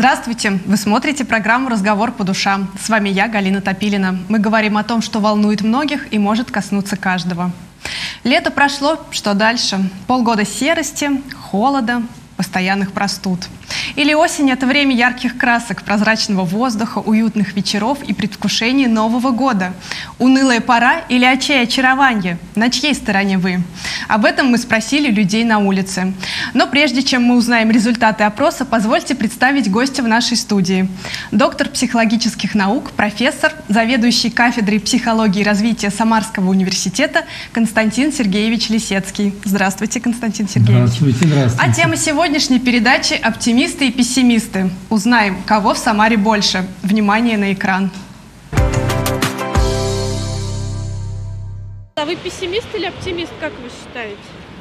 Здравствуйте! Вы смотрите программу «Разговор по душам». С вами я, Галина Топилина. Мы говорим о том, что волнует многих и может коснуться каждого. Лето прошло, что дальше? Полгода серости, холода, постоянных простуд. Или осень – это время ярких красок, прозрачного воздуха, уютных вечеров и предвкушения Нового года. Унылая пора или очарование? На чьей стороне вы? Об этом мы спросили людей на улице. Но прежде чем мы узнаем результаты опроса, позвольте представить гостя в нашей студии. Доктор психологических наук, профессор, заведующий кафедрой психологии и развития Самарского университета Константин Сергеевич Лисецкий. Здравствуйте, Константин Сергеевич. Здравствуйте, здравствуйте. А тема сегодняшней передачи – оптимисты и пессимисты. Узнаем, кого в Самаре больше. Внимание на экран. А вы пессимист или оптимист, как вы считаете?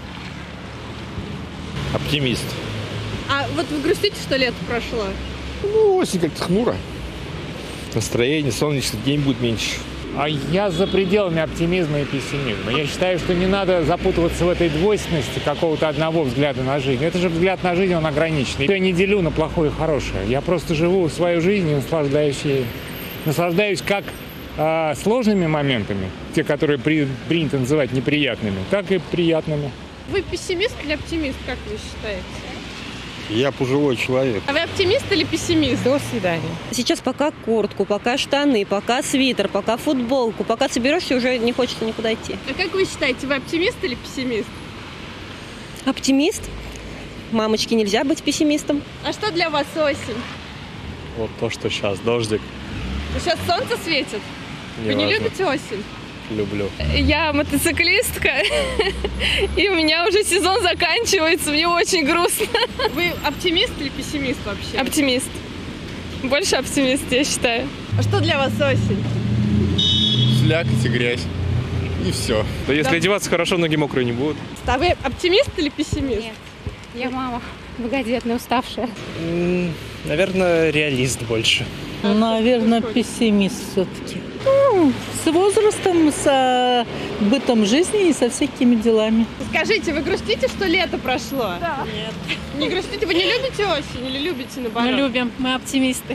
Оптимист. А вот вы грустите, что лето прошло? Ну, осень как-то хмуро. Настроение, солнечный день будет меньше. А я за пределами оптимизма и пессимизма. Я считаю, что не надо запутываться в этой двойственности какого-то одного взгляда на жизнь. Это же взгляд на жизнь, он ограниченный. Я не делю на плохое и хорошее. Я просто живу свою жизнь и наслаждаюсь ей. Наслаждаюсь как сложными моментами, те, которые принято называть неприятными, так и приятными. Вы пессимист или оптимист, как вы считаете? Я пожилой человек. А вы оптимист или пессимист? До свидания. Сейчас пока куртку, пока штаны, пока свитер, пока футболку. Пока соберешься, уже не хочется никуда идти. А как вы считаете, вы оптимист или пессимист? Оптимист. Мамочке нельзя быть пессимистом. А что для вас осень? Вот то, что сейчас, дождик. Сейчас солнце светит? Вы не любите осень? Люблю. Я мотоциклистка, и у меня уже сезон заканчивается, мне очень грустно. Вы оптимист или пессимист вообще? Оптимист. Больше оптимист, я считаю. А что для вас осень? Слякоть и грязь. И все. Да если одеваться хорошо, ноги мокрые не будут. А вы оптимист или пессимист? Нет, я мама многодетная, уставшая. Наверное, реалист больше. Наверное, пессимист все-таки. С возрастом, с бытом жизни и со всякими делами. Скажите, вы грустите, что лето прошло? Да. Нет. Не грустите? Вы не любите осень или любите наоборот? Мы любим, мы оптимисты.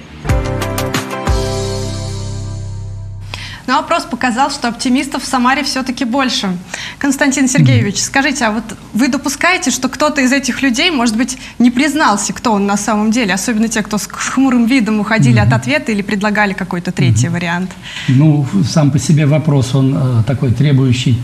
Но опрос показал, что оптимистов в Самаре все-таки больше. Константин Сергеевич, скажите, а вот вы допускаете, что кто-то из этих людей, может быть, не признался, кто он на самом деле? Особенно те, кто с хмурым видом уходили от ответа или предлагали какой-то третий вариант? Ну, сам по себе вопрос, он такой требующий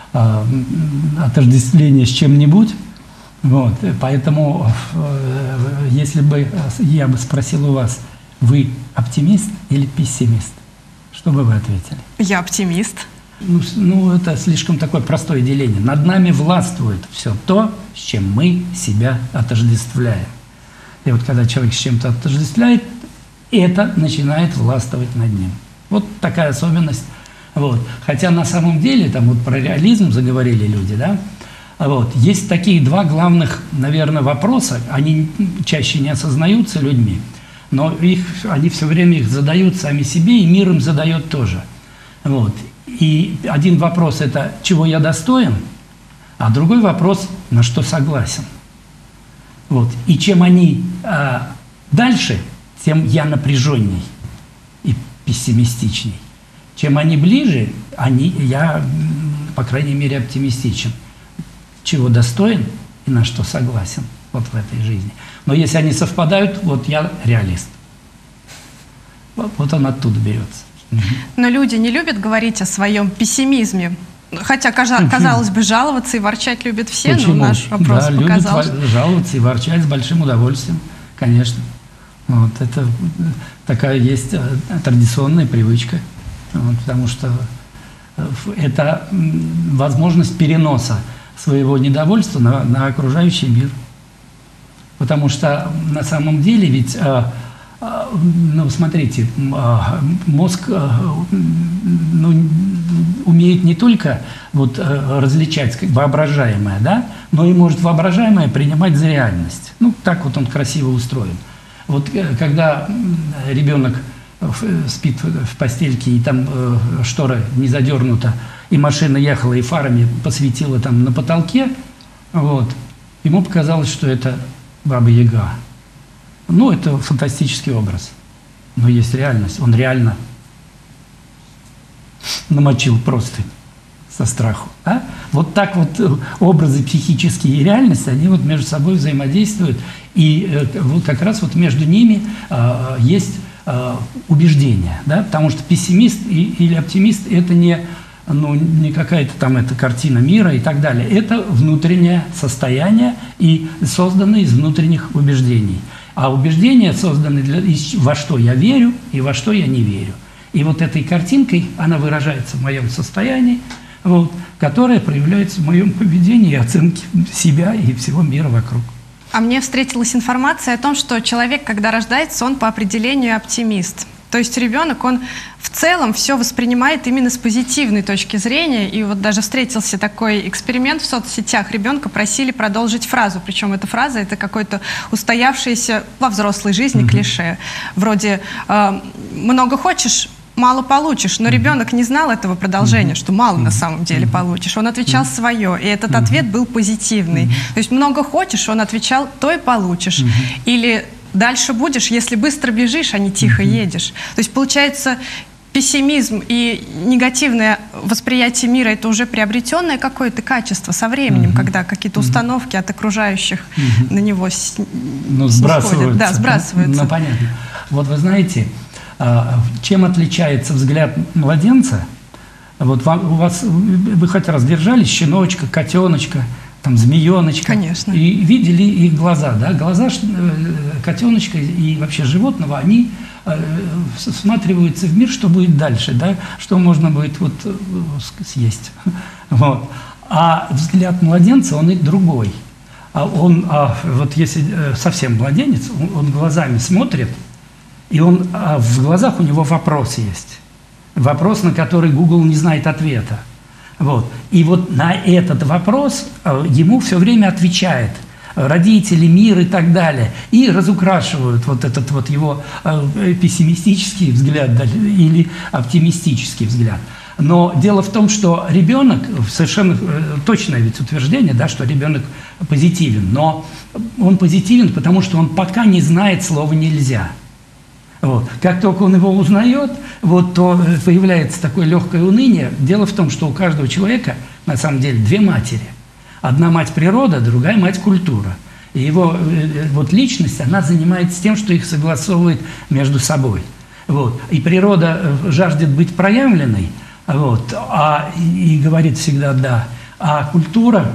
отождествления с чем-нибудь. Вот. Поэтому, если бы я бы спросил у вас, вы оптимист или пессимист? Что бы вы ответили? Я оптимист. Ну, это слишком такое простое деление. Над нами властвует все то, с чем мы себя отождествляем. И вот когда человек с чем-то отождествляет, это начинает властвовать над ним. Вот такая особенность. Вот. Хотя на самом деле, там вот про реализм заговорили люди, да? Вот. Есть такие два главных, наверное, вопроса. Они чаще не осознаются людьми. Но они все время их задают сами себе, и мир им задает тоже. Вот. И один вопрос – это чего я достоин, а другой вопрос – на что согласен. Вот. И чем они дальше, тем я напряженней и пессимистичней. Чем они ближе, я, по крайней мере, оптимистичен. Чего достоин и на что согласен вот в этой жизни. Но если они совпадают, вот я реалист. Вот он оттуда берется. Но люди не любят говорить о своем пессимизме. Хотя, казалось бы, жаловаться и ворчать любят все, Почему? Но наш вопрос да, показал. Любят жаловаться и ворчать с большим удовольствием, конечно. Вот, это такая есть традиционная привычка. Вот, потому что это возможность переноса своего недовольства на окружающий мир. Потому что на самом деле ведь, ну, смотрите, мозг умеет не только вот различать воображаемое, да, но и может воображаемое принимать за реальность. Ну, так вот он красиво устроен. Вот когда ребенок спит в постельке, и там штора не задернута, и машина ехала, и фарами посветила там на потолке, вот, ему показалось, что это Баба Яга. Ну, это фантастический образ. Но есть реальность. Он реально намочил простынь со страху. А? Вот так вот образы психические и реальность, они вот между собой взаимодействуют. И вот как раз вот между ними есть убеждение. Да? Потому что пессимист или оптимист – это не какая-то там эта картина мира и так далее. Это внутреннее состояние и созданное из внутренних убеждений. А убеждения созданы во что я верю и во что я не верю. И вот этой картинкой она выражается в моем состоянии, вот, которая проявляется в моем поведении и оценке себя и всего мира вокруг. А мне встретилась информация о том, что человек, когда рождается, он по определению оптимист. То есть ребенок, он в целом все воспринимает именно с позитивной точки зрения. И вот даже встретился такой эксперимент в соцсетях. Ребенка просили продолжить фразу. Причем эта фраза – это какое-то устоявшееся во взрослой жизни клише. Вроде «много хочешь, мало получишь». Но ребенок не знал этого продолжения, что мало на самом деле получишь. Он отвечал свое, и этот ответ был позитивный. То есть «много хочешь», он отвечал «то и получишь». Или «дальше будешь, если быстро бежишь, а не тихо едешь». То есть получается, пессимизм и негативное восприятие мира – это уже приобретенное какое-то качество со временем, когда какие-то установки от окружающих на него сбрасываются. Да, сбрасываются. Ну, понятно. Вот вы знаете, чем отличается взгляд младенца? Вот вы хоть раз держали щеночка, котеночка, там, змееночка. Конечно. И видели их глаза, да? Глаза котеночка и вообще животного, они всматриваются в мир, что будет дальше, да? Что можно будет вот съесть. Вот. А взгляд младенца, он и другой. Вот если совсем младенец, он глазами смотрит, и в глазах у него вопрос есть. Вопрос, на который Google не знает ответа. Вот. И вот на этот вопрос ему все время отвечает родители, мир и так далее. И разукрашивают вот этот вот его пессимистический взгляд или оптимистический взгляд. Но дело в том, что ребенок, совершенно точное ведь утверждение, да, что ребенок позитивен, но он позитивен, потому что он пока не знает слова «нельзя». Вот. Как только он его узнает, вот, то появляется такое легкое уныние. Дело в том, что у каждого человека на самом деле две матери. Одна мать природа, другая мать культура. И его вот, личность, она занимается тем, что их согласовывает между собой. Вот. И природа жаждет быть проявленной, вот, и говорит всегда «да». А культура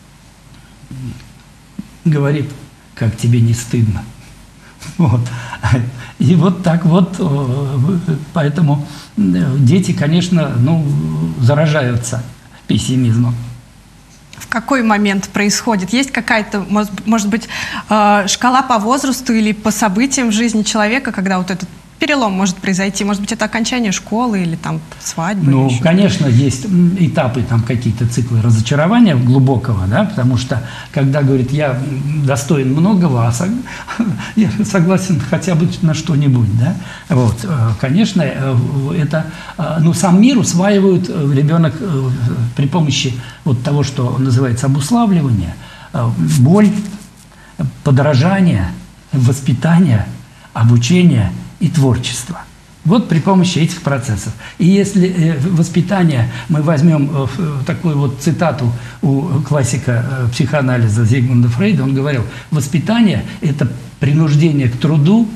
говорит «как тебе не стыдно». Вот. И вот так вот, поэтому дети, конечно, заражаются пессимизмом. В какой момент происходит? Есть какая-то, может быть, шкала по возрасту или по событиям в жизни человека, когда вот этот перелом может произойти? Может быть, это окончание школы или там свадьбы? Ну, конечно, есть этапы, там какие-то циклы разочарования глубокого, да, потому что, когда говорит, я достоин многого, я согласен хотя бы на что-нибудь, да, вот, конечно, это, сам мир усваивает ребенок при помощи вот того, что называется обуславливание, боль, подражание, воспитание, обучение и творчество. Вот при помощи этих процессов. И если воспитание, мы возьмем такую вот цитату у классика психоанализа Зигмунда Фрейда, он говорил, воспитание – это принуждение к труду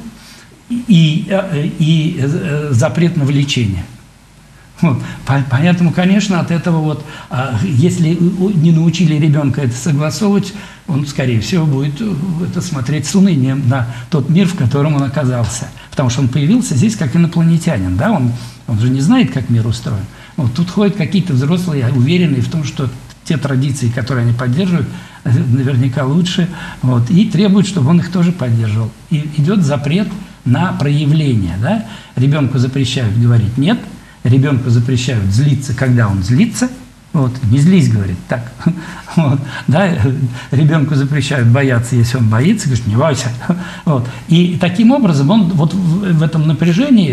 и запрет на влечение. Вот. Поэтому, конечно, от этого вот, если не научили ребенка это согласовывать, он, скорее всего, будет это смотреть с унынием на тот мир, в котором он оказался. Потому что он появился здесь как инопланетянин, да? Он же не знает, как мир устроен. Вот тут ходят какие-то взрослые, уверенные в том, что те традиции, которые они поддерживают, наверняка лучше, вот, и требуют, чтобы он их тоже поддерживал. И идет запрет на проявление, да? Ребенку запрещают говорить «нет», ребенку запрещают злиться, когда он злится. Вот, не злись, говорит, так. Вот, да, ребенку запрещают бояться, если он боится, говорит, не бойся. Вот. И таким образом он вот в этом напряжении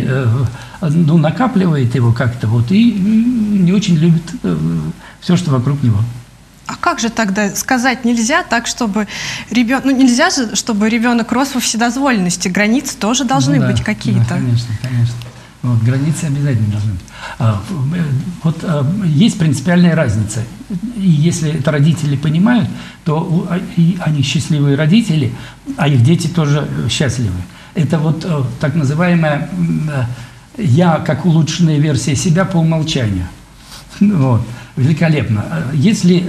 накапливает его как-то вот, и не очень любит все, что вокруг него. А как же тогда сказать нельзя так, чтобы ребенок... Ну, нельзя же, чтобы ребенок рос во вседозволенности. Границы тоже должны быть какие-то. Да, конечно, конечно. Вот, границы обязательно должны быть. Есть принципиальная разница. И если это родители понимают, то они счастливые родители, а их дети тоже счастливы. Это вот так называемая «я» как улучшенная версия себя по умолчанию. Вот. Великолепно. Если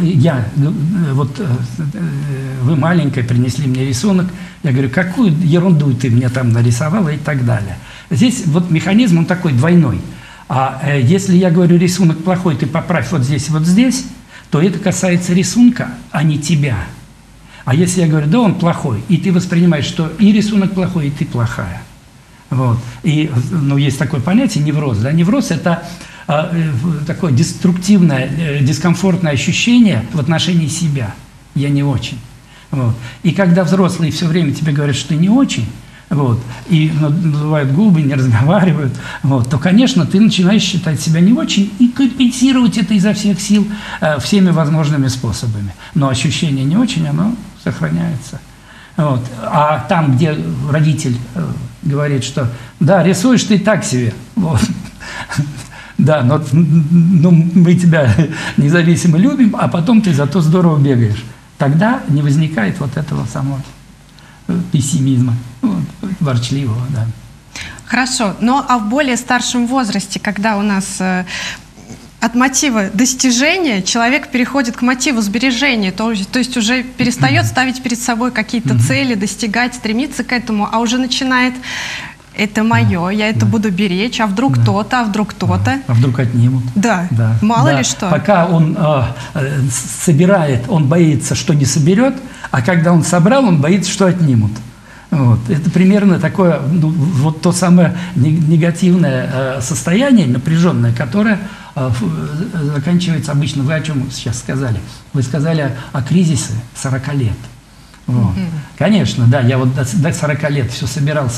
вы маленькая, принесли мне рисунок, я говорю, какую ерунду ты мне там нарисовала и так далее. Здесь вот механизм, он такой двойной. А если я говорю, рисунок плохой, ты поправь вот здесь, то это касается рисунка, а не тебя. А если я говорю, да, он плохой, и ты воспринимаешь, что и рисунок плохой, и ты плохая. Вот. И есть такое понятие невроз. Да? Невроз – это такое деструктивное, дискомфортное ощущение в отношении себя. Я не очень. Вот. И когда взрослые все время тебе говорят, что ты не очень, вот, и надувают губы, не разговаривают, вот, то, конечно, ты начинаешь считать себя не очень и компенсировать это изо всех сил всеми возможными способами. Но ощущение не очень, оно сохраняется. Вот. А там, где родитель говорит, что да, рисуешь ты так себе, вот. Да, но мы тебя независимо любим, а потом ты зато здорово бегаешь. Тогда не возникает вот этого самого пессимизма, ворчливого, да. Хорошо, а в более старшем возрасте, когда у нас от мотива достижения человек переходит к мотиву сбережения, то есть уже перестает ставить перед собой какие-то цели, достигать, стремиться к этому, а уже начинает... Это мое, я это буду беречь, а вдруг то-то, а вдруг то-то. А вдруг отнимут. Да, мало ли что. Пока он собирает, он боится, что не соберет, а когда он собрал, он боится, что отнимут. Вот. Это примерно такое, вот то самое негативное состояние, напряженное, которое заканчивается обычно. Вы о чем сейчас сказали? Вы сказали о кризисе 40 лет. Вот. Конечно, да, я вот до 40 лет все собирал,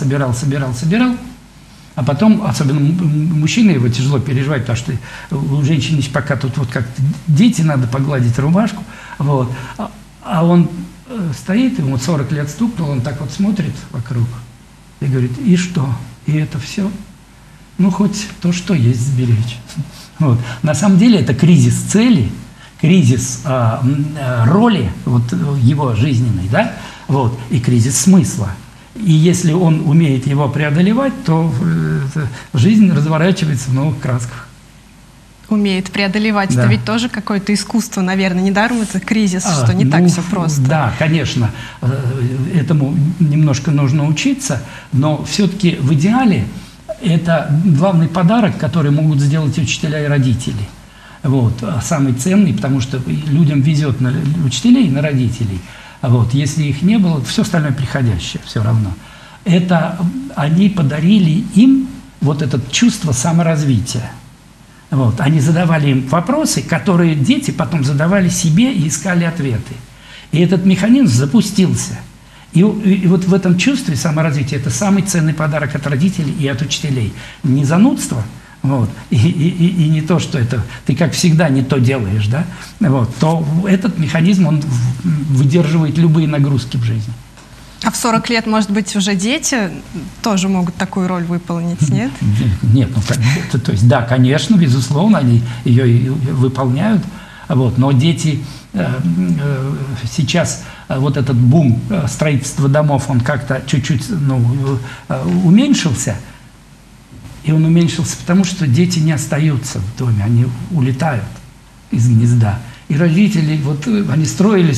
а потом, особенно мужчины, его тяжело переживать, потому что у женщины пока тут вот как-то дети, надо погладить рубашку, вот. А он стоит, ему 40 лет стукнул, он так вот смотрит вокруг и говорит, и что? И это все? Ну, хоть то, что есть, сберечь. Вот. На самом деле это кризис цели, кризис роли вот, его жизненной, да, вот, и кризис смысла. И если он умеет его преодолевать, то жизнь разворачивается в новых красках. Умеет преодолевать. Да. Это ведь тоже какое-то искусство, наверное. Недаром это кризис, что не так все просто. Да, конечно. Этому немножко нужно учиться, но все-таки в идеале это главный подарок, который могут сделать учителя и родители. Вот, самый ценный, потому что людям везет на учителей и на родителей. Вот, если их не было, все остальное приходящее, все равно. Это они подарили им вот это чувство саморазвития. Вот, они задавали им вопросы, которые дети потом задавали себе и искали ответы. И этот механизм запустился. И вот в этом чувстве саморазвития это самый ценный подарок от родителей и от учителей. Не занудство, вот, и не то, что это ты как всегда не то делаешь, да, вот, то этот механизм, он выдерживает любые нагрузки в жизни. А в 40 лет, может быть, уже дети тоже могут такую роль выполнить, нет? Нет, ну, то есть, да, конечно, безусловно, они ее выполняют, вот, но дети сейчас, вот этот бум строительства домов, он как-то чуть-чуть, уменьшился. И он уменьшился потому, что дети не остаются в доме, они улетают из гнезда. И родители, вот они строили,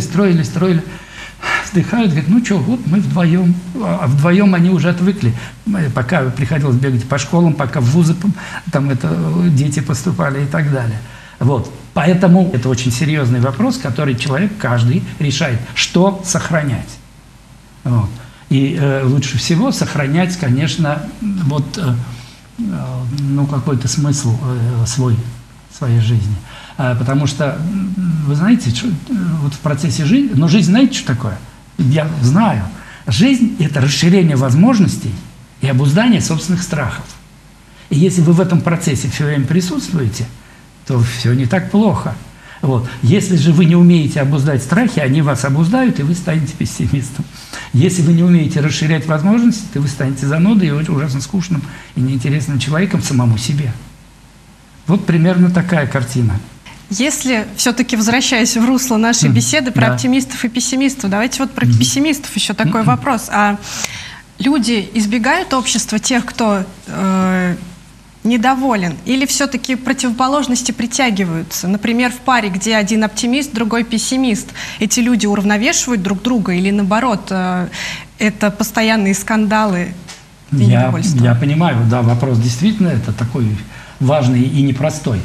вздыхают, говорят, ну что, вот мы вдвоем. А вдвоем они уже отвыкли. Пока приходилось бегать по школам, пока в вузы там дети поступали и так далее. Вот. Поэтому это очень серьезный вопрос, который человек каждый решает, что сохранять. Вот. И лучше всего сохранять, конечно, вот, какой-то смысл своей жизни. Потому что, вы знаете, вот в процессе жизни, жизнь, знаете, что такое? Я знаю. Жизнь – это расширение возможностей и обуздание собственных страхов. И если вы в этом процессе все время присутствуете, то все не так плохо. Вот. Если же вы не умеете обуздать страхи, они вас обуздают, и вы станете пессимистом. Если вы не умеете расширять возможности, то вы станете занудой и ужасно скучным и неинтересным человеком самому себе. Вот примерно такая картина. Если все-таки, возвращаясь в русло нашей беседы про оптимистов и пессимистов, давайте вот про пессимистов еще такой вопрос. А люди избегают общества тех, кто недоволен, или все-таки противоположности притягиваются? Например, в паре, где один оптимист, другой пессимист, эти люди уравновешивают друг друга, или наоборот, это постоянные скандалы и недовольство? Я понимаю, да, вопрос действительно это такой важный и непростой.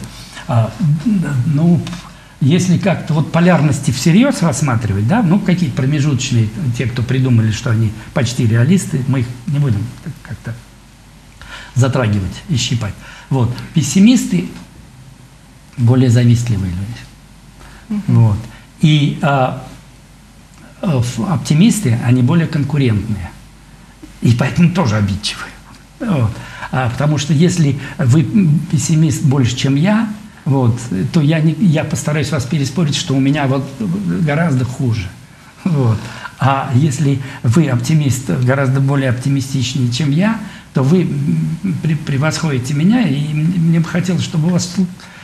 Если как-то вот полярности всерьез рассматривать, да, какие-то промежуточные, те, кто придумали, что они почти реалисты, мы их не будем как-то затрагивать и щипать. Вот. Пессимисты более завистливые люди. Вот. И оптимисты, они более конкурентные. И поэтому тоже обидчивые. Вот. Потому что если вы пессимист больше, чем я, вот, то я постараюсь вас переспорить, что у меня вот гораздо хуже. Вот. А если вы оптимист гораздо более оптимистичнее, чем я, то вы превосходите меня, и мне бы хотелось, чтобы у вас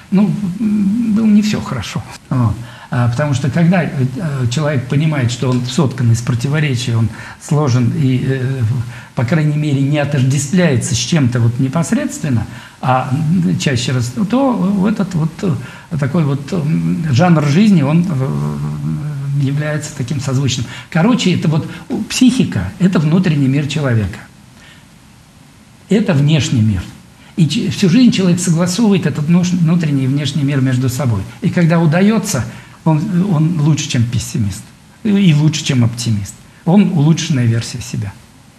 было не все хорошо. Вот. Потому что когда человек понимает, что он соткан из противоречий, он сложен и, по крайней мере, не отождествляется с чем-то вот непосредственно, а чаще раз, то этот вот такой вот жанр жизни, он является таким созвучным. Короче, это вот психика – это внутренний мир человека. Это внешний мир. И всю жизнь человек согласовывает этот внутренний и внешний мир между собой. И когда удается, он лучше, чем пессимист. И лучше, чем оптимист. Он улучшенная версия себя.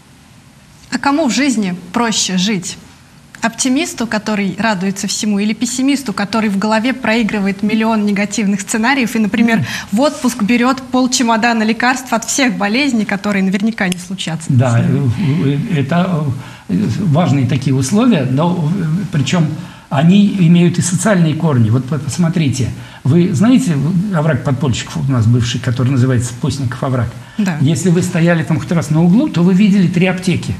А кому в жизни проще жить? Оптимисту, который радуется всему, или пессимисту, который в голове проигрывает миллион негативных сценариев и, например, в отпуск берет полчемодана лекарств от всех болезней, которые наверняка не случатся? Да, это важные такие условия, но причем они имеют и социальные корни. Вот посмотрите, вы знаете овраг подпольщиков у нас бывший, который называется Постников овраг? Да. Если вы стояли там хоть раз на углу, то вы видели 3 аптеки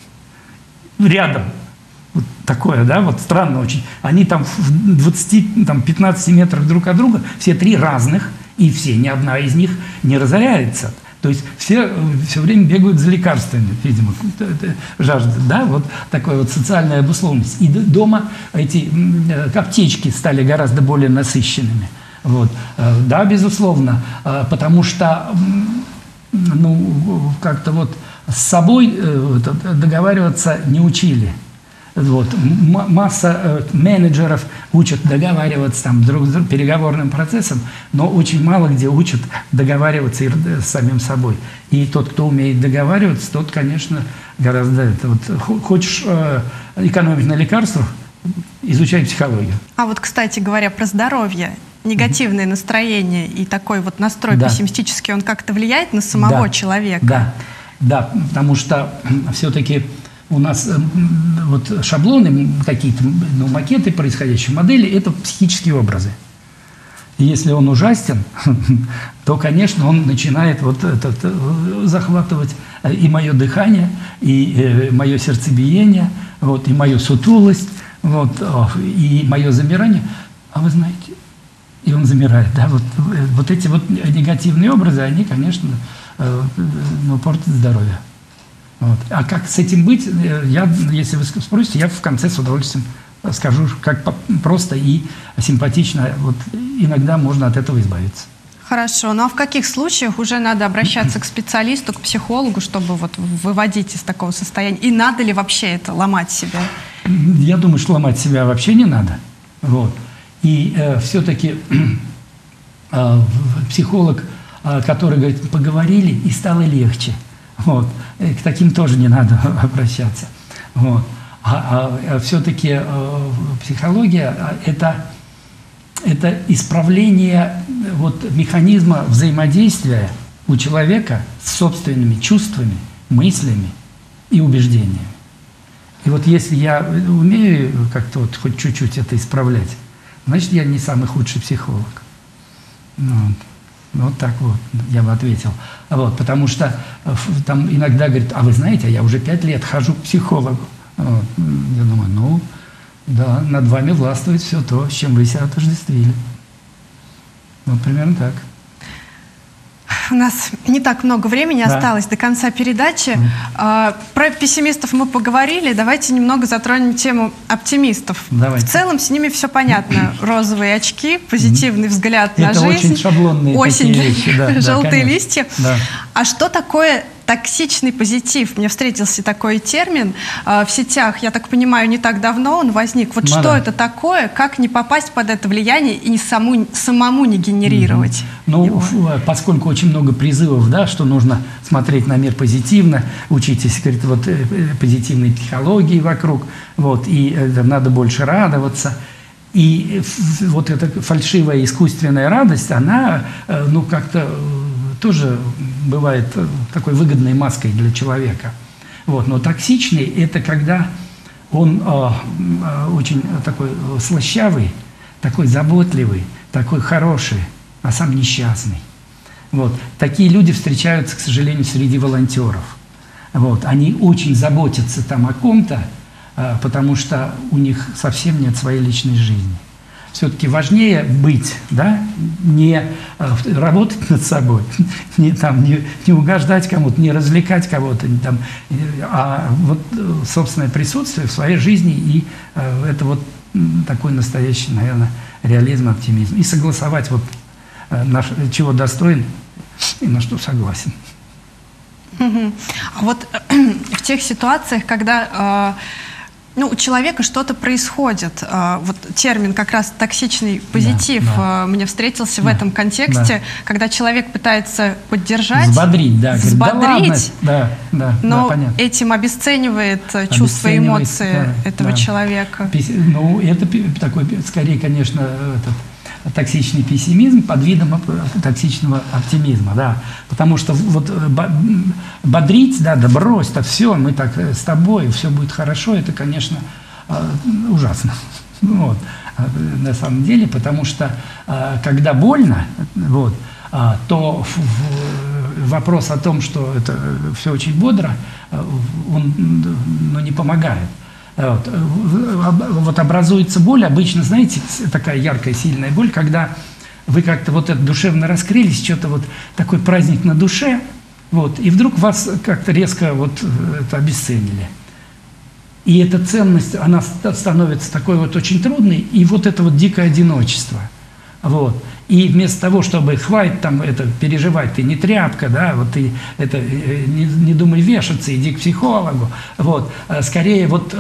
рядом. Вот такое, да, вот странно очень. Они там в 20-15 метрах друг от друга, все 3 разных, и все, ни одна из них не разоряется. То есть все время бегают за лекарствами, видимо, жажда, да, вот такая вот социальная обусловленность. И дома эти аптечки стали гораздо более насыщенными. Вот. Да, безусловно, потому что, как-то вот с собой договариваться не учили. Вот. Масса менеджеров учат договариваться там, друг с другом, переговорным процессом, но очень мало где учат договариваться с самим собой. И тот, кто умеет договариваться, тот, конечно, гораздо... Хочешь экономить на лекарствах, изучай психологию. А вот, кстати говоря, про здоровье. Негативное настроение и такой вот настрой пессимистический, он как-то влияет на самого человека? Да, потому что все-таки... У нас вот шаблоны какие-то, макеты происходящей модели – это психические образы. И если он ужасен, то, конечно, он начинает вот захватывать и мое дыхание, и мое сердцебиение, вот, и мою сутулость, вот, и мое замирание. А вы знаете, и он замирает. Да? Вот эти вот негативные образы, они, конечно, портят здоровье. Вот. А как с этим быть, если вы спросите, я в конце с удовольствием скажу, как просто и симпатично. Вот иногда можно от этого избавиться. Хорошо. Ну а в каких случаях уже надо обращаться к специалисту, к психологу, чтобы вот выводить из такого состояния? И надо ли вообще это, ломать себя? Я думаю, что ломать себя вообще не надо. Вот. И все-таки психолог, который говорит, поговорили и стало легче. Вот. К таким тоже не надо обращаться. Вот. Все-таки психология – это исправление вот механизма взаимодействия у человека с собственными чувствами, мыслями и убеждениями. И вот если я умею как-то вот хоть чуть-чуть это исправлять, значит, я не самый худший психолог. Вот так вот я бы ответил. Вот, потому что там иногда говорят, а вы знаете, я уже 5 лет хожу к психологу. Вот. Я думаю, да, над вами властвует все то, с чем вы себя отождествили. Вот примерно так. У нас не так много времени осталось до конца передачи. Про пессимистов мы поговорили. Давайте немного затронем тему оптимистов. Давайте. В целом с ними все понятно. Розовые очки, позитивный взгляд на жизнь. Это очень шаблонные осень, такие вещи. желтые листья. Да. А что такое токсичный позитив? Мне встретился такой термин в сетях, я так понимаю, не так давно он возник. Вот что это такое, как не попасть под это влияние и самому не генерировать? Поскольку очень много призывов, да, что нужно смотреть на мир позитивно, учитесь, говорит, вот позитивной психологии вокруг, вот, и надо больше радоваться. И вот эта фальшивая искусственная радость, она, как-то тоже бывает такой выгодной маской для человека. Вот. Но токсичный – это когда он очень такой слащавый, такой заботливый, такой хороший, а сам несчастный. Вот. Такие люди встречаются, к сожалению, среди волонтеров. Вот. Они очень заботятся там о ком-то, потому что у них совсем нет своей личной жизни. Все-таки важнее быть, да, не работать над собой, не угождать кому-то, не развлекать кого-то, а вот собственное присутствие в своей жизни, и это вот такой настоящий, наверное, реализм, оптимизм. И согласовать, вот, чего достоин и на что согласен. А вот в тех ситуациях, когда у человека что-то происходит, вот термин как раз токсичный позитив мне встретился в этом контексте, когда человек пытается поддержать, взбодрить, но этим обесценивает чувства и эмоции этого человека. Это такой, скорее, конечно, токсичный пессимизм под видом токсичного оптимизма, да, потому что вот бодрить, да брось, так все, мы так с тобой, все будет хорошо, это, конечно, ужасно, вот, на самом деле, потому что когда больно, вот, то вопрос о том, что это все очень бодро, он не помогает. Вот образуется боль, обычно, знаете, такая яркая, сильная боль, когда вы как-то вот это душевно раскрылись, что-то вот такой праздник на душе, вот, и вдруг вас как-то резко вот это обесценили. И эта ценность, она становится такой вот очень трудной, и вот это вот дикое одиночество. Вот. И вместо того, чтобы хватит там это переживать, ты не тряпка, да, вот ты это не думай вешаться, иди к психологу, вот, скорее вот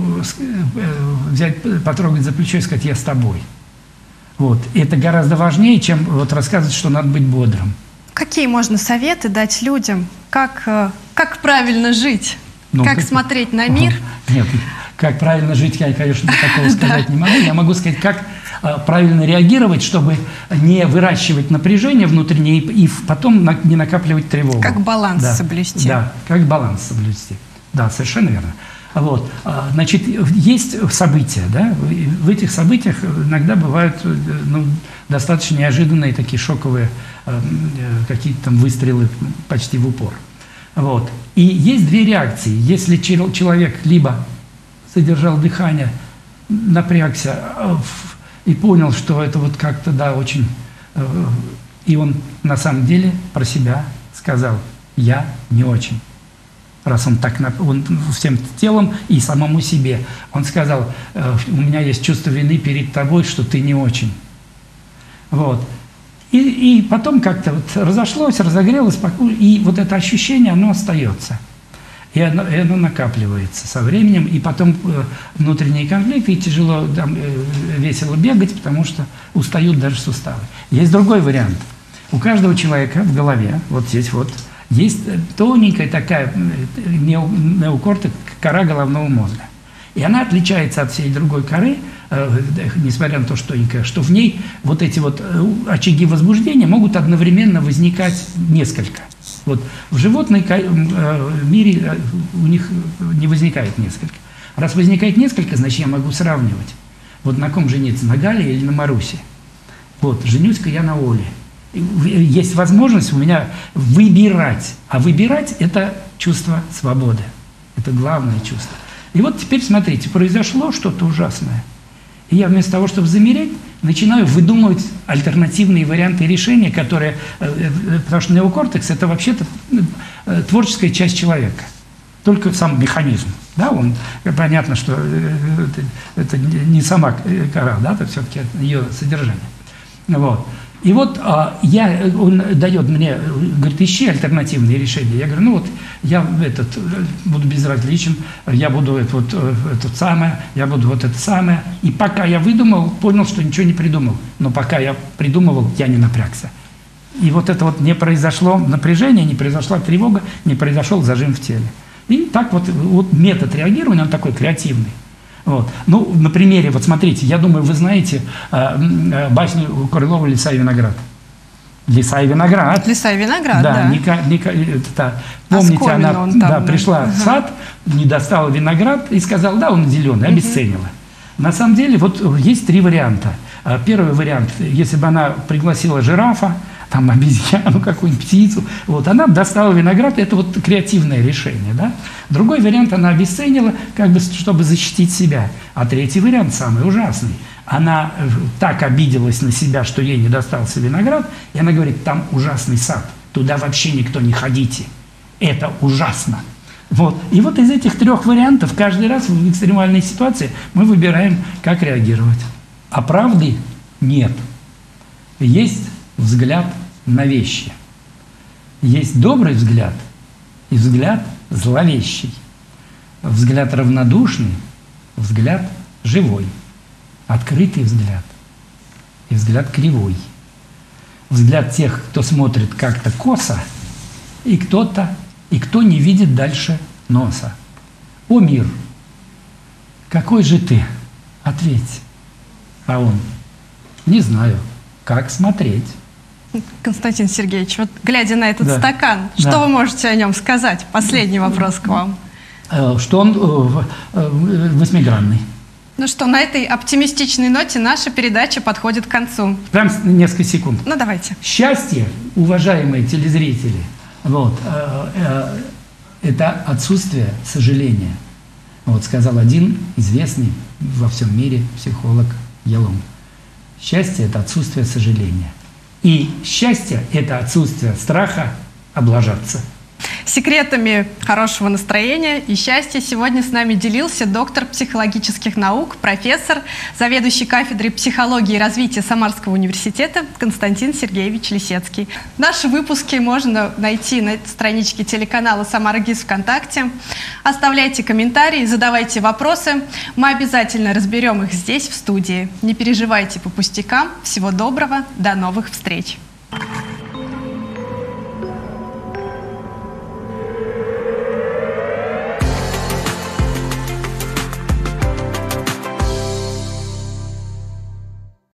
взять, потрогать за плечо и сказать: я с тобой. Вот. И это гораздо важнее, чем вот рассказывать, что надо быть бодрым. Какие можно советы дать людям, как правильно жить, как смотреть на мир? Нет, как правильно жить, я, конечно, такого сказать не могу. Я могу сказать, как правильно реагировать, чтобы не выращивать напряжение внутреннее и потом не накапливать тревогу. Как баланс соблюсти. Да, как баланс соблюсти. Да, совершенно верно. Вот. Значит, есть события, да? В этих событиях иногда бывают достаточно неожиданные такие шоковые какие-то там выстрелы почти в упор. Вот. И есть две реакции. Если человек либо задержал дыхание, напрягся и понял, что это вот как-то, да, очень... И он на самом деле про себя сказал: я не очень. Раз он так, он всем телом и самому себе. Он сказал: у меня есть чувство вины перед тобой, что ты не очень. Вот. И потом как-то вот разошлось, разогрелось, и вот это ощущение, оно остается. И оно накапливается со временем, и потом внутренние конфликты, и тяжело там, весело бегать, потому что устают даже суставы. Есть другой вариант. У каждого человека в голове, вот здесь вот, есть тоненькая такая неокортекс, кора головного мозга. И она отличается от всей другой коры, несмотря на то, что тоненькая, что в ней вот эти вот очаги возбуждения могут одновременно возникать несколько. Вот в животном мире у них не возникает несколько. Раз возникает несколько, значит, я могу сравнивать. Вот на ком жениться, на Гале или на Марусе? Вот, женюсь-ка я на Оле. есть возможность у меня выбирать. А выбирать – это чувство свободы. Это главное чувство. И вот теперь, смотрите, произошло что-то ужасное. И я вместо того, чтобы замереть, начинаю выдумывать альтернативные варианты решения, которые… Потому что неокортекс – это вообще-то творческая часть человека. Только сам механизм. Да, он, понятно, что это не сама кора, да, это все-таки ее содержание. Вот. И вот он дает мне, говорит, ищи альтернативные решения. Я говорю, ну вот я буду безразличен, я буду это самое, я буду вот это самое. И пока я выдумал, понял, что ничего не придумал. Но пока я придумывал, я не напрягся. И вот это вот не произошло напряжение, не произошла тревога, не произошел зажим в теле. И так вот метод реагирования, он такой креативный. Вот. Ну, на примере, вот смотрите, я думаю, вы знаете басню Крылова «Лиса и виноград». «Лиса и виноград». «Лиса и виноград», да. Помните, она пришла в сад, не достала виноград и сказала, да, он зеленый, обесценила. На самом деле, вот есть три варианта. Первый вариант, если бы она пригласила жирафа, там обезьяну, какую-нибудь птицу, вот, она достала виноград, это вот креативное решение, да. Другой вариант, она обесценила, как бы, чтобы защитить себя. А третий вариант, самый ужасный, она так обиделась на себя, что ей не достался виноград, и она говорит, там ужасный сад, туда вообще никто не ходите, это ужасно. Вот. И вот из этих трех вариантов каждый раз в экстремальной ситуации мы выбираем, как реагировать. А правды нет. Есть взгляд на вещи. Есть добрый взгляд и взгляд зловещий. Взгляд равнодушный, взгляд живой. Открытый взгляд и взгляд кривой. Взгляд тех, кто смотрит как-то косо, и кто не видит дальше носа. О, мир, какой же ты? Ответь. А он: не знаю, как смотреть. Константин Сергеевич, вот глядя на этот стакан, что вы можете о нем сказать? Последний вопрос к вам. Что он восьмигранный. Ну что, на этой оптимистичной ноте наша передача подходит к концу. Прям несколько секунд. Ну давайте. Счастье, уважаемые телезрители, это отсутствие сожаления. Вот сказал один известный во всем мире психолог Елом. Счастье – это отсутствие сожаления. И счастье – это отсутствие страха облажаться. Секретами хорошего настроения и счастья сегодня с нами делился доктор психологических наук, профессор, заведующий кафедрой психологии и развития Самарского университета Константин Сергеевич Лисецкий. Наши выпуски можно найти на страничке телеканала «Самара ГИС» ВКонтакте. Оставляйте комментарии, задавайте вопросы. Мы обязательно разберем их здесь, в студии. Не переживайте по пустякам. Всего доброго. До новых встреч.